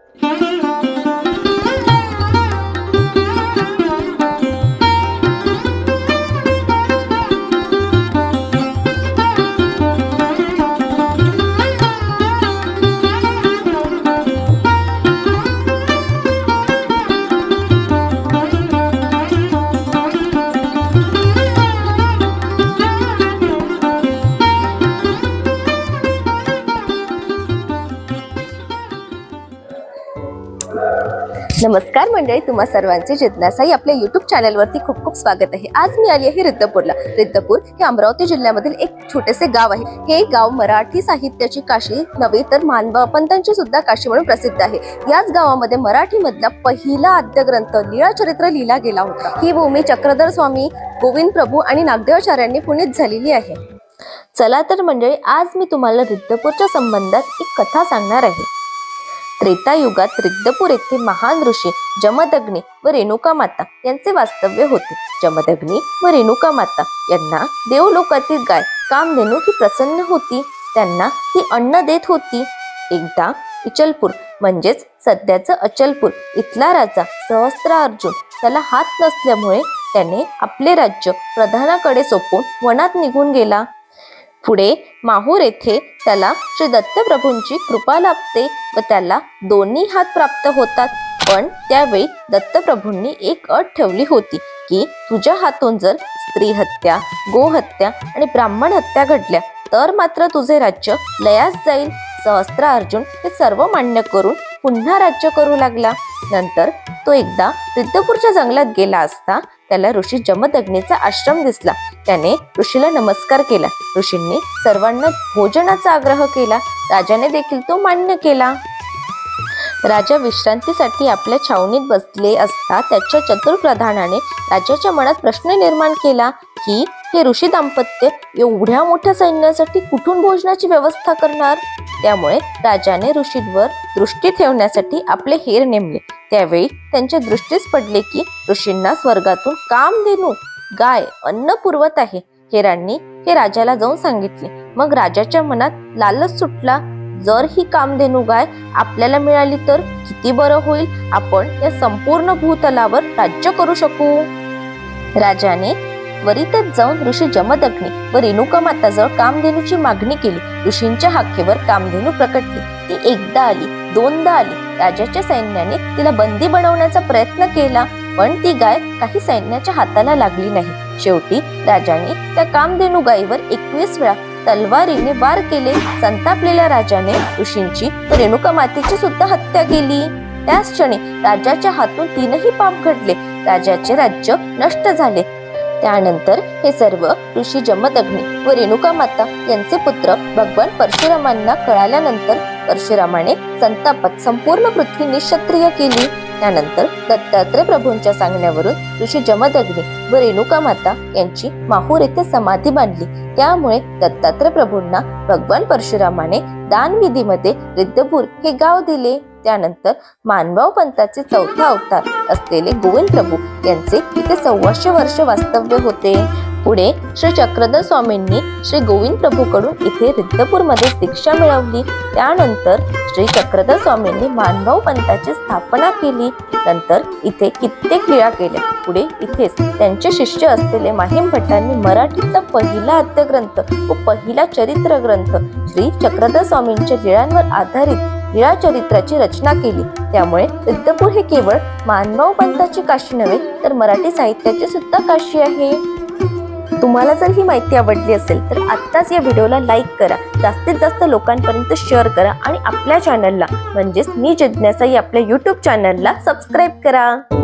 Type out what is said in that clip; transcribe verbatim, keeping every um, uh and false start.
नमस्कार मंडळी, तुम्हा सर्वांचे जिज्ञासाई आपल्या यूट्यूब चॅनलवरती खूप खूप स्वागत आहे। आज मी आली आहे रिद्धपूरला। रिद्धपूर हे अमरावती जिल्ह्यामधील एक छोटेसे गाव आहे। हे गाव मराठी साहित्याची काशी नव्हे तर मानव पंथांची सुद्धा काशी म्हणून प्रसिद्ध आहे। याच गावामध्ये मराठी मधला पहिला आद्य ग्रंथ लीळा चरित्र लिहिला गेला होता। ही भूमी चक्रधर स्वामी, गोविंद प्रभू आणि नागदेवाचार्यांनी पुनीत झालेली आहे। चला तर मंडळी, आज मी तुम्हाला रिद्धपूरच्या संबंधात एक कथा सांगणार आहे। त्रेतायुगात रिद्धपूर येथे महान ऋषी जमदग्नी व रेणुका माता यांचे वास्तव्य होते। जमदग्नी व रेणुका माता यांना देवलोकातील गाय कामधेनू ही प्रसन्न होती, त्यांना ती अन्न देत होती। एकदा इचलपूर म्हणजेच सध्याचं अचलपूर इथला राजा सहस्त्रार्जुन त्याला हात नसल्यामुळे त्याने आपले राज्य प्रधानाकडे सोपवून वनात निघून गेला। पुढे माहूर येथे त्याला श्री दत्तप्रभूंची कृपा लाभते व त्याला दोन्ही हात प्राप्त होतात। पण त्यावेळी दत्तप्रभूंनी एक अट ठेवली होती की तुझ्या हातून जर स्त्री हत्या, गोहत्या आणि ब्राह्मण हत्या घडल्या तर मात्र तुझे राज्य लयास जाईल। सहस्त्रार्जुन हे सर्व मान्य करून पुन्हा राज्य करू लागला। नंतर तो एकदा रिद्धपूरच्या जंगलात गेला असता त्याला ऋषी जमदग्नीचा आश्रम दिसला। त्याने ऋषीला नमस्कार केला। ऋषींनी सर्वांना भोजनाचा आग्रह केला। राजाने देखील तो मान्य केला। राजा विश्रांतीसाठी आपल्या छावणीत बसले असता त्याच्या चतुर प्रधानाने राजाच्या मनात प्रश्न निर्माण केला की हे ऋषी दाम्पत्य एवढ्या मोठ्या सैन्यासाठी कुठून भोजनाची व्यवस्था करणार। त्यामुळे राजाने ऋषींवर दृष्टी ठेवण्यासाठी आपले हेर नेमले। त्यावेळी त्यांच्या दृष्टीस पडले की ऋषींना स्वर्गातून कामधेनू गाय अन्न पुरवत आहे। हेरांनी हे राजाला जाऊन सांगितले। मग राजाच्या मनात लालच सुटला, जर ही कामधेनू गाय आपल्याला मिळाली तर किती बरं होईल, आपण या संपूर्ण भूतलावर राज्य करू शकू। राजाने त्वरितच जाऊन ऋषी जमदग्नी व रेणुका माताजवळ कामधेनूची मागणी केली। ऋषींच्या हाकेवर कामधेनू प्रकटली। ती एकदा आली, दोनदा आली। राजाच्या सैन्याने तिला बंदी बनवण्याचा प्रयत्न केला, पण ती गाय काही सैन्याच्या हाताला लागली नाही। शेवटी राजाने त्या कामधेनू गायीवर एकवीस वेळा तलवारीने वार केले। संतापलेल्या राजाने ऋषींची व रेणुका मातेची सुद्धा हत्या केली। त्याच क्षणी राजाच्या हातून तीनही पाप घडले। राजाचे राज्य नष्ट झाले। त्यानंतर हे सर्व ऋषी जमदग्नी व रेणुका माता यांचे पुत्र भगवान परशुरामांना कळाल्यानंतर परशुरामाने संतापात संपूर्ण पृथ्वी निःक्षत्रिय केली। त्यानंतर दत्तात्रय प्रभूंच्या सांगण्यावरून ऋषी जमदग्नी व रेणुका माता यांची माहूर येथे समाधी बांधली। त्यामुळे दत्तात्रय प्रभूंना भगवान परशुरामाने दानविधीमध्ये रिद्धपूर हे गाव दिले। त्यानंतर मानभाव पंथाचे चौथा अवतार असलेले गोविंद प्रभू यांचे इथे सव्वाशे वर्ष वास्तव्य होते। पुढे श्री चक्रधर स्वामींनी श्री गोविंद प्रभूकडून इथे रिद्धपूर मध्ये दीक्षा मिळवली। त्यानंतर श्री चक्रधर स्वामींनी मानभाव पंथाची स्थापना केली। नंतर इथे कित्येक लीळा केल्या। पुढे इथेच त्यांचे शिष्य असलेले माहीम भट्टांनी मराठीतला पहिला आद्य ग्रंथ व पहिला चरित्र ग्रंथ श्री चक्रधर स्वामींच्या लीळांवर आधारित लीळा चरित्राची रचना केली। त्यामुळे रिद्धपूर हे केवळ मानभाव पंथाची काशी नव्हे तर मराठी साहित्याची सुद्धा काशी आहे। तुम्हाला जर ही माहिती आवडली असेल तर आत्ताच या व्हिडिओला लाईक करा, जास्तीत जास्त लोकांपर्यंत शेअर करा आणि आपल्या चॅनलला म्हणजेच मी जिज्ञासाई आपल्या यूट्यूब चॅनलला सबस्क्राईब करा।